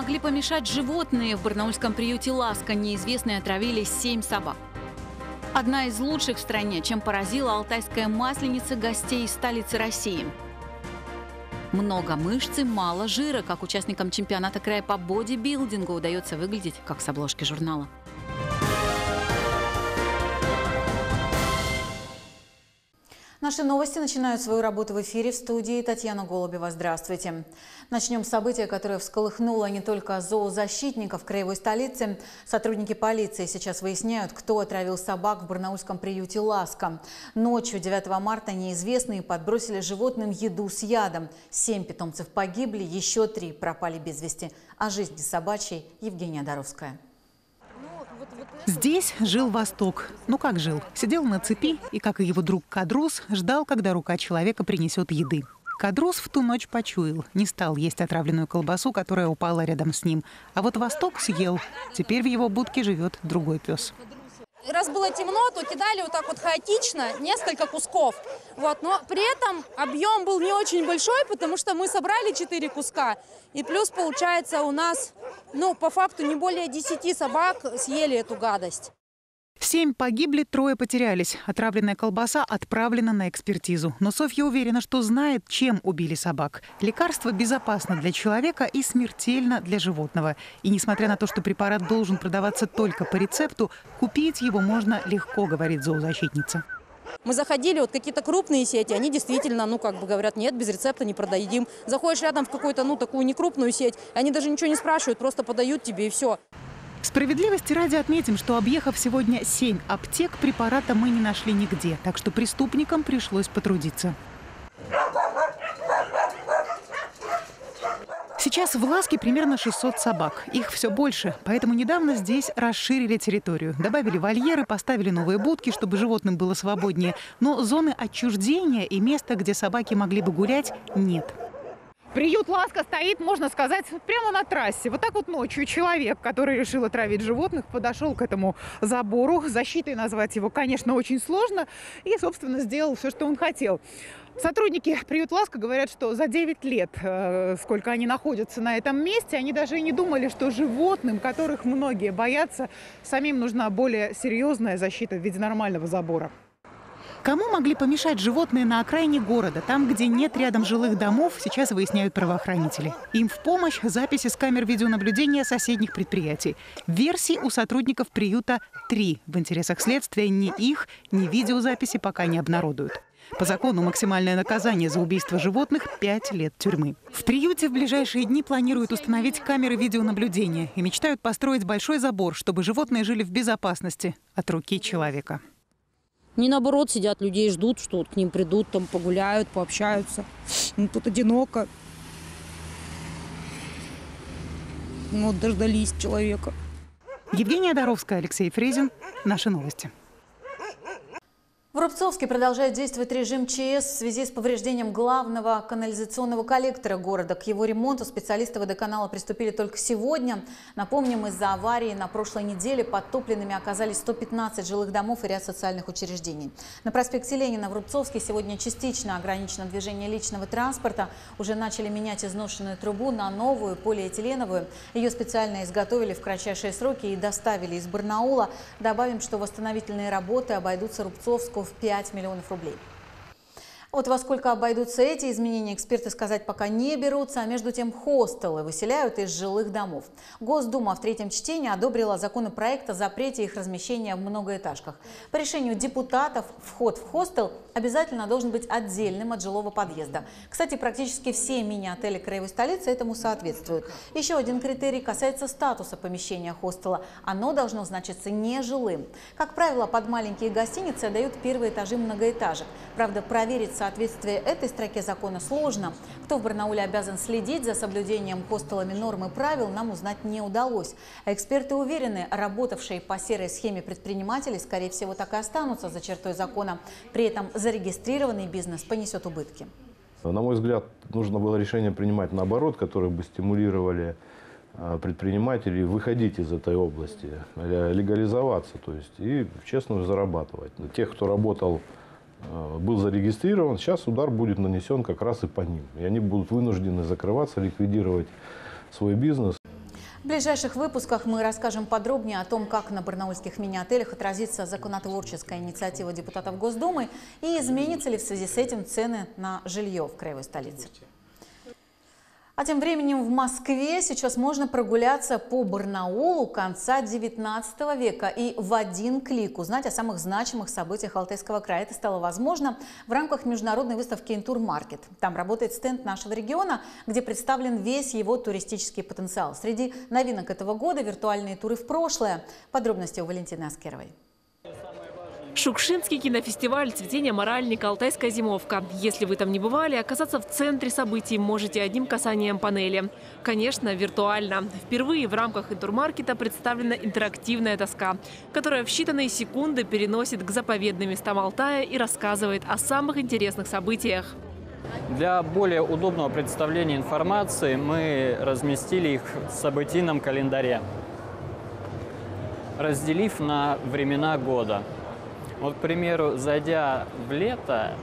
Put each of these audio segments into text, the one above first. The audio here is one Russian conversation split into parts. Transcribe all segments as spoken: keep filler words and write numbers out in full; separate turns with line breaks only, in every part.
могли помешать животные? В барнаульском приюте «Ласка» неизвестные отравили семь собак. Одна из лучших в стране, чем поразила алтайская масленица гостей из столицы России. Много мышц и мало жира, как участникам чемпионата края по бодибилдингу удается выглядеть, как с обложки журнала.
Наши новости начинают свою работу в эфире. В студии Татьяна Голубева. Здравствуйте. Начнем с события, которое всколыхнуло не только зоозащитников краевой столицы. Сотрудники полиции сейчас выясняют, кто отравил собак в барнаульском приюте «Ласка». Ночью девятого марта неизвестные подбросили животным еду с ядом. Семь питомцев погибли, еще три пропали без вести. О жизни собачьей Евгения Доровская.
Здесь жил Восток. Ну как жил? Сидел на цепи и, как и его друг Кадрус, ждал, когда рука человека принесет еды. Кадрус в ту ночь почуял. Не стал есть отравленную колбасу, которая упала рядом с ним. А вот Восток съел. Теперь в его будке живет другой пес.
Раз было темно, то кидали вот так вот хаотично несколько кусков. Вот. Но при этом объем был не очень большой, потому что мы собрали четыре куска. И плюс, получается, у нас, ну, по факту, не более десяти собак съели эту гадость.
Семь погибли, трое потерялись. Отравленная колбаса отправлена на экспертизу. Но Софья уверена, что знает, чем убили собак. Лекарство безопасно для человека и смертельно для животного. И несмотря на то, что препарат должен продаваться только по рецепту, купить его можно легко, говорит зоозащитница.
Мы заходили, вот какие-то крупные сети, они действительно, ну, как бы говорят, нет, без рецепта не продадим. Заходишь рядом в какую-то, ну, такую некрупную сеть, они даже ничего не спрашивают, просто подают тебе и все.
Справедливости ради отметим, что, объехав сегодня семь аптек, препарата мы не нашли нигде. Так что преступникам пришлось потрудиться. Сейчас в «Ласке» примерно шестьсот собак. Их все больше. Поэтому недавно здесь расширили территорию. Добавили вольеры, поставили новые будки, чтобы животным было свободнее. Но зоны отчуждения и места, где собаки могли бы гулять, нет. Приют «Ласка» стоит, можно сказать, прямо на трассе. Вот так вот ночью человек, который решил отравить животных, подошел к этому забору. Защитой назвать его, конечно, очень сложно. И, собственно, сделал все, что он хотел. Сотрудники приют «Ласка» говорят, что за девять лет, э, сколько они находятся на этом месте, они даже и не думали, что животным, которых многие боятся, самим нужна более серьезная защита в виде нормального забора. Кому могли помешать животные на окраине города, там, где нет рядом жилых домов, сейчас выясняют правоохранители. Им в помощь записи с камер видеонаблюдения соседних предприятий. Версий у сотрудников приюта три. В интересах следствия ни их, ни видеозаписи пока не обнародуют. По закону максимальное наказание за убийство животных – пять лет тюрьмы. В приюте в ближайшие дни планируют установить камеры видеонаблюдения и мечтают построить большой забор, чтобы животные жили в безопасности от руки человека.
Не наоборот сидят, людей ждут, что вот к ним придут, там погуляют, пообщаются. Ну, тут одиноко. Ну, вот дождались человека.
Евгения Доровская, Алексей Фрезин. Наши новости.
В Рубцовске продолжает действовать режим ЧС в связи с повреждением главного канализационного коллектора города. К его ремонту специалисты водоканала приступили только сегодня. Напомним, из-за аварии на прошлой неделе подтопленными оказались сто пятнадцать жилых домов и ряд социальных учреждений. На проспекте Ленина в Рубцовске сегодня частично ограничено движение личного транспорта. Уже начали менять изношенную трубу на новую полиэтиленовую. Ее специально изготовили в кратчайшие сроки и доставили из Барнаула. Добавим, что восстановительные работы обойдутся Рубцовску в пять миллионов рублей. Вот во сколько обойдутся эти изменения, эксперты сказать пока не берутся, а между тем хостелы выселяют из жилых домов. Госдума в третьем чтении одобрила законопроект о запрете их размещения в многоэтажках. По решению депутатов вход в хостел обязательно должен быть отдельным от жилого подъезда. Кстати, практически все мини-отели краевой столицы этому соответствуют. Еще один критерий касается статуса помещения хостела. Оно должно значиться нежилым. Как правило, под маленькие гостиницы отдают первые этажи многоэтажек. Правда, проверить соответствие этой строке закона сложно. Кто в Барнауле обязан следить за соблюдением хостелами норм и правил, нам узнать не удалось. А эксперты уверены, работавшие по серой схеме предприниматели, скорее всего, так и останутся за чертой закона. При этом зарегистрированный бизнес понесет убытки.
На мой взгляд, нужно было решение принимать наоборот, которые бы стимулировали предпринимателей выходить из этой области, легализоваться, то есть и честно зарабатывать. Тех, кто работал, был зарегистрирован, сейчас удар будет нанесен как раз и по ним. И они будут вынуждены закрываться, ликвидировать свой бизнес.
В ближайших выпусках мы расскажем подробнее о том, как на барнаульских мини-отелях отразится законотворческая инициатива депутатов Госдумы и изменятся ли в связи с этим цены на жилье в краевой столице. А тем временем в Москве сейчас можно прогуляться по Барнаулу конца девятнадцатого века и в один клик узнать о самых значимых событиях Алтайского края. Это стало возможно в рамках международной выставки «Интур-маркет». Там работает стенд нашего региона, где представлен весь его туристический потенциал. Среди новинок этого года – виртуальные туры в прошлое. Подробности у Валентины Аскеровой.
Шукшинский кинофестиваль «Цветение моральника. Алтайская зимовка». Если вы там не бывали, оказаться в центре событий можете одним касанием панели. Конечно, виртуально. Впервые в рамках «Интур-маркета» представлена интерактивная доска, которая в считанные секунды переносит к заповедным местам Алтая и рассказывает о самых интересных событиях.
Для более удобного представления информации мы разместили их в событийном календаре, разделив на времена года. Вот, к примеру, зайдя в лето,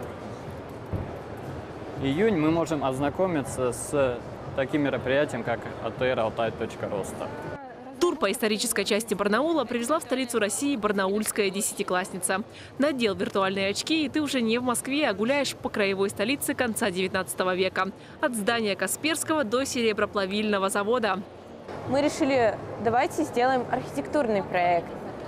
июнь, мы можем ознакомиться с таким мероприятием, как а тэ эр алтай точка роста.
Тур по исторической части Барнаула привезла в столицу России барнаульская десятиклассница. Надел виртуальные очки, и ты уже не в Москве, а гуляешь по краевой столице конца девятнадцатого века. От здания Касперского до сереброплавильного завода.
Мы решили, давайте сделаем архитектурный проект.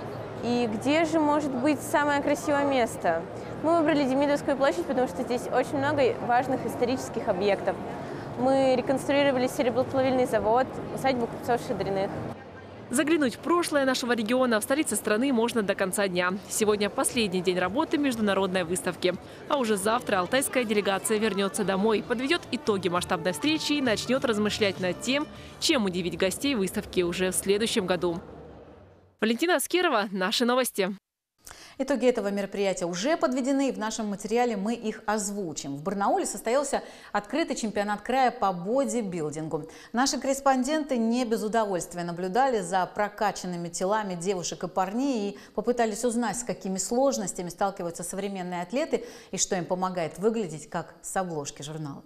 И где же может быть самое красивое место? Мы выбрали Демидовскую площадь, потому что здесь очень много важных исторических объектов. Мы реконструировали сереброплавильный завод, усадьбу купцов-Шадриных.
Заглянуть в прошлое нашего региона в столице страны можно до конца дня. Сегодня последний день работы международной выставки. А уже завтра алтайская делегация вернется домой, подведет итоги масштабной встречи и начнет размышлять над тем, чем удивить гостей выставки уже в следующем году. Валентина Аскерова, наши новости.
Итоги этого мероприятия уже подведены, и в нашем материале мы их озвучим. В Барнауле состоялся открытый чемпионат края по бодибилдингу. Наши корреспонденты не без удовольствия наблюдали за прокачанными телами девушек и парней и попытались узнать, с какими сложностями сталкиваются современные атлеты и что им помогает выглядеть как с обложки журнала.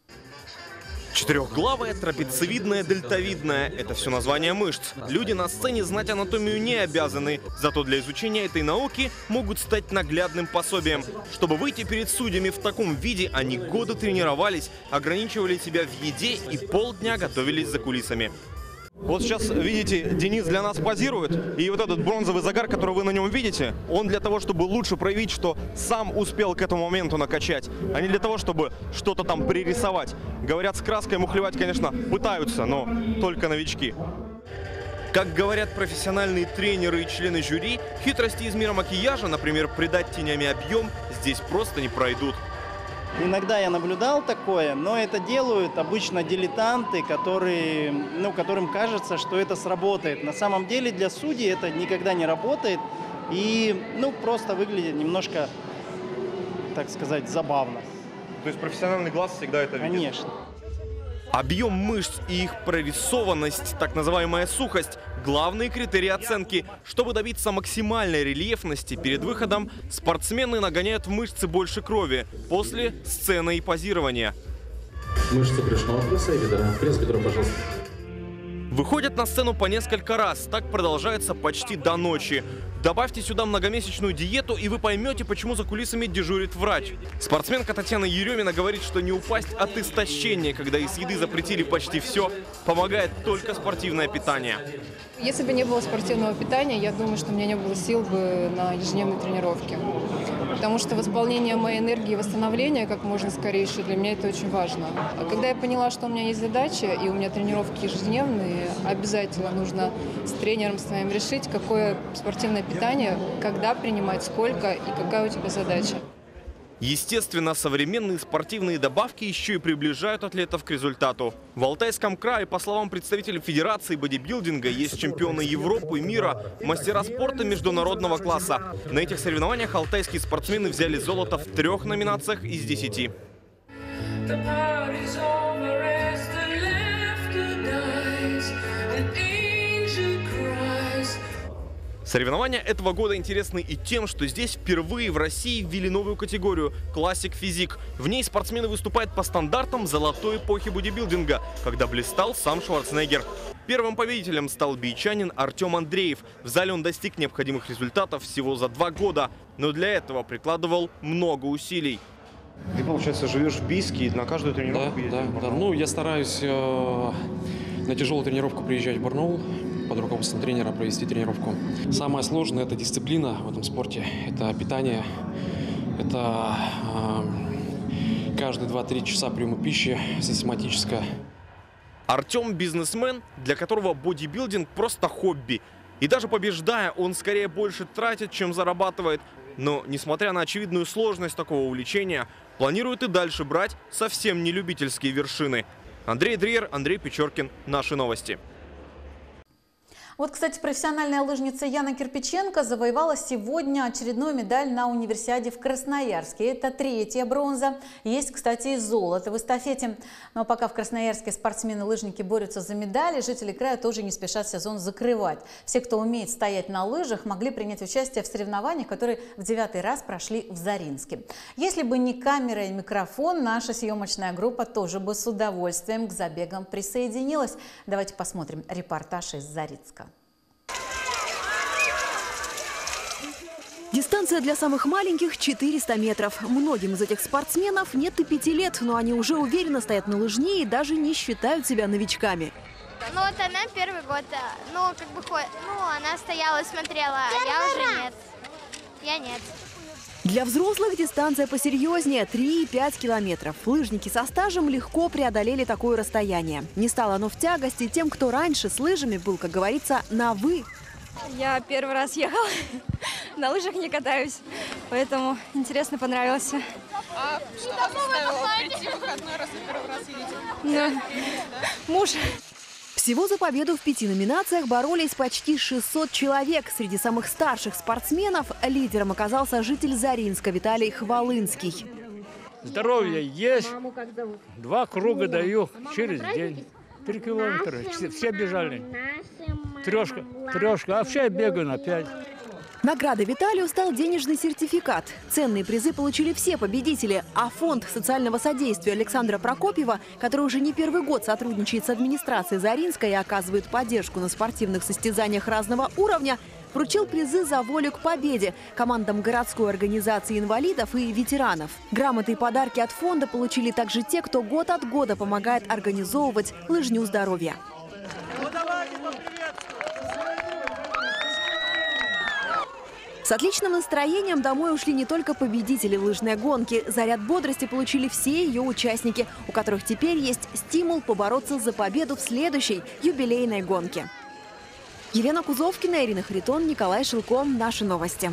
Четырехглавая, трапециевидная, дельтовидная – это все названия мышц. Люди на сцене знать анатомию не обязаны, зато для изучения этой науки могут стать наглядным пособием. Чтобы выйти перед судьями в таком виде, они годы тренировались, ограничивали себя в еде и полдня готовились за кулисами. Вот сейчас, видите, Денис для нас позирует, и вот этот бронзовый загар, который вы на нем видите, он для того, чтобы лучше проявить, что сам успел к этому моменту накачать, а не для того, чтобы что-то там пририсовать. Говорят, с краской мухлевать, конечно, пытаются, но только новички. Как говорят профессиональные тренеры и члены жюри, хитрости из мира макияжа, например, придать тенями объем, здесь просто не пройдут.
Иногда я наблюдал такое, но это делают обычно дилетанты, которые, ну, которым кажется, что это сработает. На самом деле для судей это никогда не работает и ну, просто выглядит немножко, так сказать, забавно.
То есть профессиональный глаз всегда это видит?
Конечно.
Объем мышц и их прорисованность, так называемая сухость – главные критерии оценки. Чтобы добиться максимальной рельефности перед выходом, спортсмены нагоняют в мышцы больше крови после сцены и позирования.
Мышцы брюшного пресса и бедра. Пресс бедра, пожалуйста.
Выходят на сцену по несколько раз. Так продолжается почти до ночи. Добавьте сюда многомесячную диету, и вы поймете, почему за кулисами дежурит врач. Спортсменка Татьяна Еремина говорит, что не упасть от истощения, когда из еды запретили почти все, помогает только спортивное питание.
Если бы не было спортивного питания, я думаю, что у меня не было сил бы на ежедневной тренировке. Потому что восполнение моей энергии и восстановление как можно скорейшее, для меня это очень важно. А когда я поняла, что у меня есть задача, и у меня тренировки ежедневные, обязательно нужно с тренером своим решить, какое спортивное питание, когда принимать, сколько и какая у тебя задача.
Естественно, современные спортивные добавки еще и приближают атлетов к результату. В Алтайском крае, по словам представителей Федерации бодибилдинга, есть чемпионы Европы и мира, мастера спорта международного класса. На этих соревнованиях алтайские спортсмены взяли золото в трех номинациях из десяти. Соревнования этого года интересны и тем, что здесь впервые в России ввели новую категорию – классик-физик. В ней спортсмены выступают по стандартам золотой эпохи бодибилдинга, когда блистал сам Шварценеггер. Первым победителем стал бийчанин Артем Андреев. В зале он достиг необходимых результатов всего за два года, но для этого прикладывал много усилий.
Ты, получается, живешь в Бийске и на каждую тренировку
да,
ездишь?
Да, да. Ну, я стараюсь э, на тяжелую тренировку приезжать в Барнаул, под руководством тренера провести тренировку. Самое сложное – это дисциплина в этом спорте, это питание, это э, каждые два-три часа приема пищи систематическая.
Артем – бизнесмен, для которого бодибилдинг просто хобби. И даже побеждая, он скорее больше тратит, чем зарабатывает. Но, несмотря на очевидную сложность такого увлечения, планирует и дальше брать совсем не любительские вершины. Андрей Дриер, Андрей Печоркин. Наши новости.
Вот, кстати, профессиональная лыжница Яна Кирпиченко завоевала сегодня очередную медаль на универсиаде в Красноярске. Это третья бронза. Есть, кстати, и золото в эстафете. Но пока в Красноярске спортсмены-лыжники борются за медали, жители края тоже не спешат сезон закрывать. Все, кто умеет стоять на лыжах, могли принять участие в соревнованиях, которые в девятый раз прошли в Заринске. Если бы не камера и микрофон, наша съемочная группа тоже бы с удовольствием к забегам присоединилась. Давайте посмотрим репортаж из Заринска.
Дистанция для самых маленьких – четыреста метров. Многим из этих спортсменов нет и пяти лет, но они уже уверенно стоят на лыжне и даже не считают себя новичками.
Ну вот она первый год, ну как бы, ну она стояла, смотрела, а я уже нет. Я нет.
Для взрослых дистанция посерьезнее – три-пять километров. Лыжники со стажем легко преодолели такое расстояние. Не стало оно в тягости тем, кто раньше с лыжами был, как говорится, на «вы».
Я первый раз ехала, на лыжах не катаюсь, поэтому интересно, понравилось.
А что вас заставило прийти в выходной раз и первый раз едете?
Ну, муж.
Всего за победу в пяти номинациях боролись почти шестьсот человек. Среди самых старших спортсменов лидером оказался житель Заринска Виталий Хвалынский.
Здоровье есть, два круга даю через день, три километра, все бежали. Трешка, трешка, а вообще я бегаю на пять.
Наградой Виталию стал денежный сертификат. Ценные призы получили все победители. А фонд социального содействия Александра Прокопьева, который уже не первый год сотрудничает с администрацией Заринска и оказывает поддержку на спортивных состязаниях разного уровня, вручил призы за волю к победе командам городской организации инвалидов и ветеранов. Грамоты и подарки от фонда получили также те, кто год от года помогает организовывать лыжню здоровья. С отличным настроением домой ушли не только победители лыжной гонки. Заряд бодрости получили все ее участники, у которых теперь есть стимул побороться за победу в следующей юбилейной гонке. Елена Кузовкина, Ирина Харитон, Николай Шилко. Наши новости.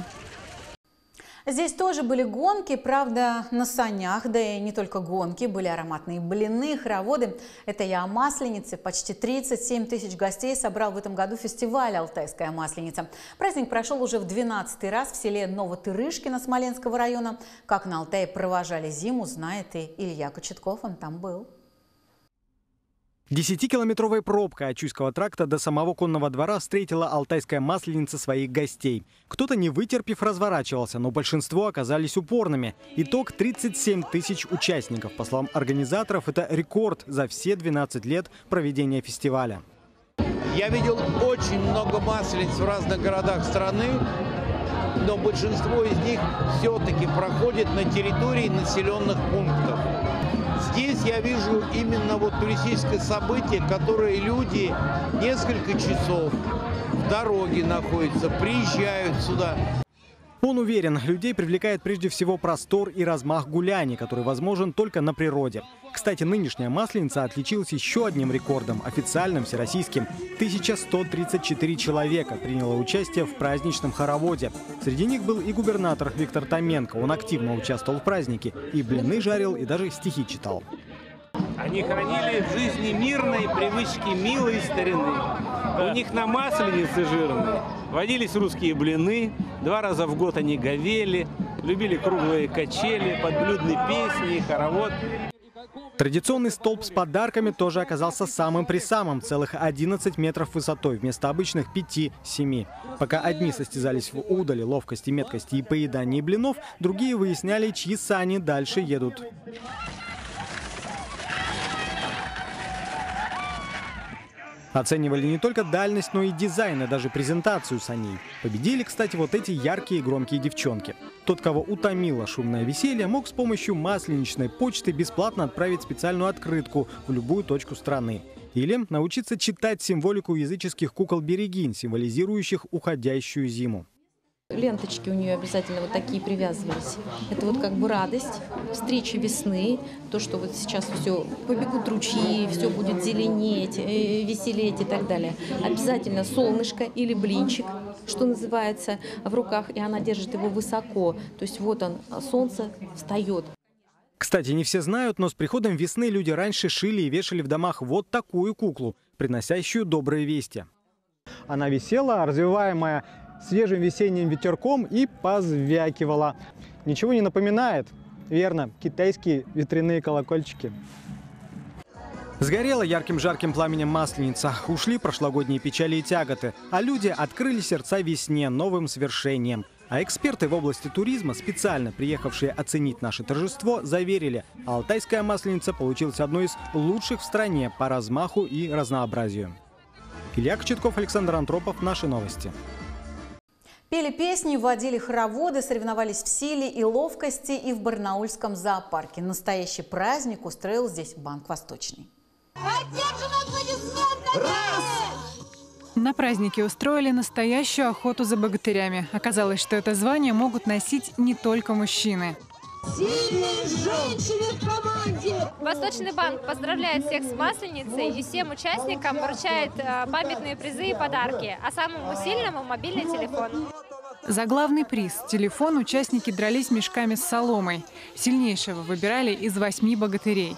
Здесь тоже были гонки, правда, на санях, да и не только гонки, были ароматные блины, хороводы. Это я о Масленице. Почти тридцать семь тысяч гостей собрал в этом году фестиваль «Алтайская масленица». Праздник прошел уже в двенадцатый раз в селе Новотырышкино Смоленского района. Как на Алтае провожали зиму, знает и Илья Кочетков, он там был.
Десятикилометровая пробка от Чуйского тракта до самого конного двора встретила Алтайская масленица своих гостей. Кто-то, не вытерпев, разворачивался, но большинство оказались упорными. Итог – тридцать семь тысяч участников. По словам организаторов, это рекорд за все двенадцать лет проведения фестиваля.
Я видел очень много маслениц в разных городах страны, но большинство из них все-таки проходит на территории населенных пунктов. Здесь я вижу именно вот туристическое событие, которое люди несколько часов в дороге находятся, приезжают сюда.
Он уверен, людей привлекает прежде всего простор и размах гуляний, который возможен только на природе. Кстати, нынешняя масленица отличилась еще одним рекордом, официальным, всероссийским. тысяча сто тридцать четыре человека приняло участие в праздничном хороводе. Среди них был и губернатор Виктор Томенко. Он активно участвовал в празднике, и блины жарил, и даже стихи читал.
Они хранили в жизни мирные привычки милой старины. У них на масленице жирной водились русские блины, два раза в год они говели, любили круглые качели, подблюдные песни, хоровод.
Традиционный столб с подарками тоже оказался самым-присамым, целых одиннадцать метров высотой вместо обычных пяти-семи. Пока одни состязались в удали, ловкости, меткости и поедании блинов, другие выясняли, чьи сани дальше едут. Оценивали не только дальность, но и дизайн, и даже презентацию саней. Победили, кстати, вот эти яркие и громкие девчонки. Тот, кого утомило шумное веселье, мог с помощью масленичной почты бесплатно отправить специальную открытку в любую точку страны. Или научиться читать символику языческих кукол-берегинь, символизирующих уходящую зиму.
Ленточки у нее обязательно вот такие привязывались. Это вот как бы радость, встреча весны, то, что вот сейчас все, побегут ручьи, все будет зеленеть, веселеть и так далее. Обязательно солнышко или блинчик, что называется, в руках, и она держит его высоко. То есть вот он, солнце встает.
Кстати, не все знают, но с приходом весны люди раньше шили и вешали в домах вот такую куклу, приносящую добрые вести. Она висела, развиваемая свежим весенним ветерком, и позвякивала. Ничего не напоминает? Верно, китайские ветряные колокольчики. Сгорела ярким жарким пламенем масленица. Ушли прошлогодние печали и тяготы. А люди открыли сердца весне, новым свершением. А эксперты в области туризма, специально приехавшие оценить наше торжество, заверили, алтайская масленица получилась одной из лучших в стране по размаху и разнообразию. Илья Кочетков, Александр Антропов. Наши новости.
Пели песни, водили хороводы, соревновались в силе и ловкости и в барнаульском зоопарке. Настоящий праздник устроил здесь Банк Восточный.
На празднике устроили настоящую охоту за богатырями. Оказалось, что это звание могут носить не только мужчины.
Сильные женщины в команде!
Восточный банк поздравляет всех с Масленицей и всем участникам вручает памятные призы и подарки, а самому сильному – мобильный телефон.
За главный приз – телефон участники дрались мешками с соломой. Сильнейшего выбирали из восьми богатырей.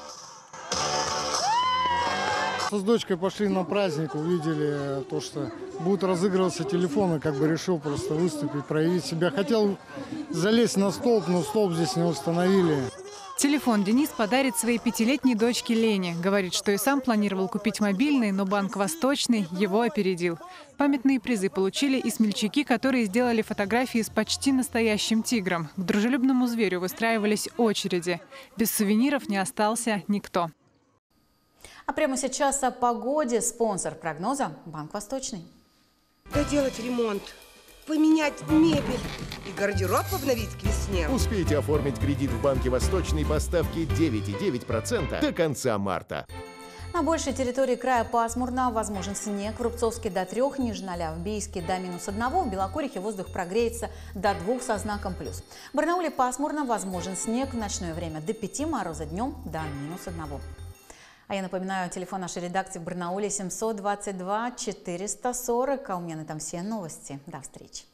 С дочкой пошли на праздник, увидели то, что будут разыгрываться телефоны, как бы решил просто выступить, проявить себя. Хотел залезть на столб, но столб здесь не установили.
Телефон Денис подарит своей пятилетней дочке Лене. Говорит, что и сам планировал купить мобильный, но Банк Восточный его опередил. Памятные призы получили и смельчаки, которые сделали фотографии с почти настоящим тигром. К дружелюбному зверю выстраивались очереди. Без сувениров не остался никто.
А прямо сейчас о погоде. Спонсор прогноза – Банк Восточный.
Доделать ремонт, поменять мебель и гардероб обновить к весне.
Успейте оформить кредит в Банке Восточный по ставке девять и девять десятых процента до конца марта.
На большей территории края пасмурно, возможен снег. В Рубцовске до трех, ниже ноля, в Бийске до минус одного, в Белокорихе воздух прогреется до двух со знаком плюс. В Барнауле пасмурно, возможен снег, в ночное время до пяти, мороза днем до минус одного. А я напоминаю, телефон нашей редакции в Барнауле семьсот двадцать два четыреста сорок. А у меня на этом все новости. До встречи.